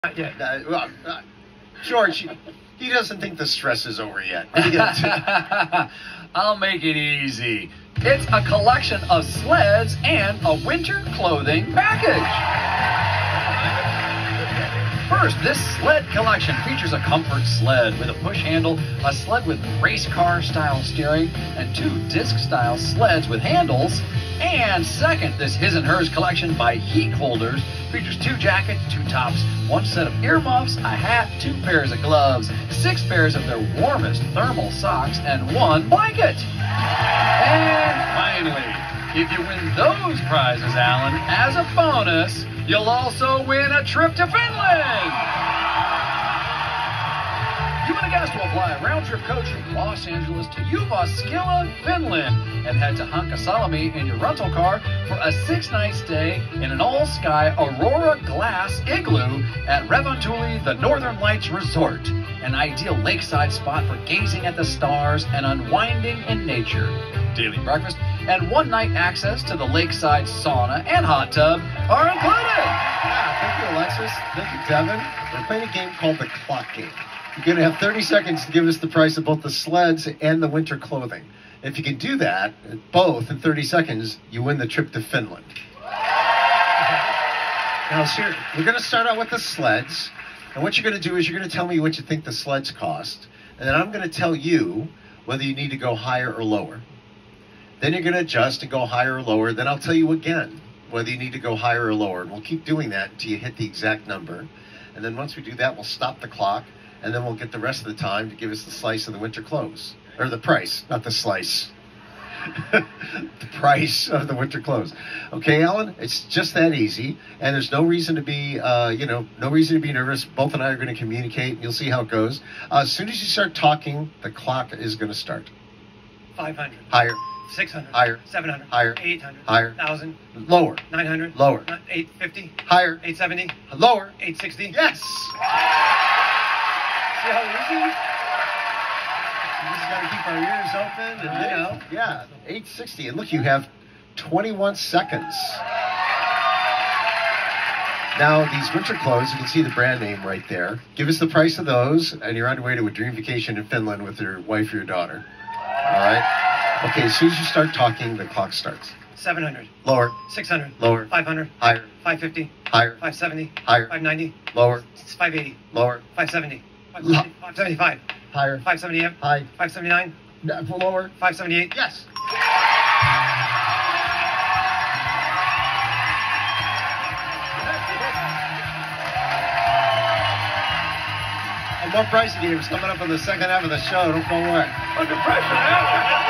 Not yet. George, he doesn't think the stress is over yet. What are you gonna do? I'll make it easy. It's a collection of sleds and a winter clothing package. First, this sled collection features a comfort sled with a push handle, a sled with race car style steering, and 2 disc style sleds with handles. And second, this His and Hers collection by Heat Holders features 2 jackets, 2 tops, 1 set of earmuffs, a hat, 2 pairs of gloves, 6 pairs of their warmest thermal socks, and 1 blanket. And finally, if you win those prizes, Alan, as a bonus, you'll also win a trip to Finland. You've been a guest will fly a round-trip coach from Los Angeles to Jyväskylä, Finland, and head to Hankasalmi in your rental car for a 6-night stay in an all-sky Aurora glass igloo at Revontuuli, the Northern Lights Resort, an ideal lakeside spot for gazing at the stars and unwinding in nature. Daily breakfast and 1-night access to the lakeside sauna and hot tub are included. Thank you, Alexis. Thank you, Devin. We're playing a game called the Clock Game. You're going to have 30 seconds to give us the price of both the sleds and the winter clothing. If you can do that, both in 30 seconds, you win the trip to Finland. Now, we're going to start out with the sleds. And what you're going to do is you're going to tell me what you think the sleds cost. And then I'm going to tell you whether you need to go higher or lower. Then you're going to adjust and go higher or lower. Then I'll tell you again whether you need to go higher or lower. And we'll keep doing that until you hit the exact number. And then once we do that, we'll stop the clock. And then we'll get the rest of the time to give us the slice of the winter clothes. Or the price, not the slice. The price of the winter clothes. Okay, Alan? It's just that easy. And there's no reason to be, no reason to be nervous. Both and I are going to communicate. You'll see how it goes. As soon as you start talking, the clock is going to start. 500. Higher. 600. Higher. 700. Higher. 800. Higher. 1,000. Lower. 900. Lower. 850. Higher. 870. Lower. 860. Yes! See how easy? We just got to keep our ears open and, yeah, 860. And look, you have 21 seconds. Now, these winter clothes, you can see the brand name right there. Give us the price of those, and you're on your way to a dream vacation in Finland with your wife or your daughter. All right? Okay, as soon as you start talking, the clock starts. 700. Lower. 600. Lower. 500. Higher. 550. Higher. 570. Higher. 590. Lower. 580. Lower. 570. 575. Higher. 578. High. 579. Lower. 578. Yes. And more pricey games coming up in the second half of the show. Don't go away. Under pressure now.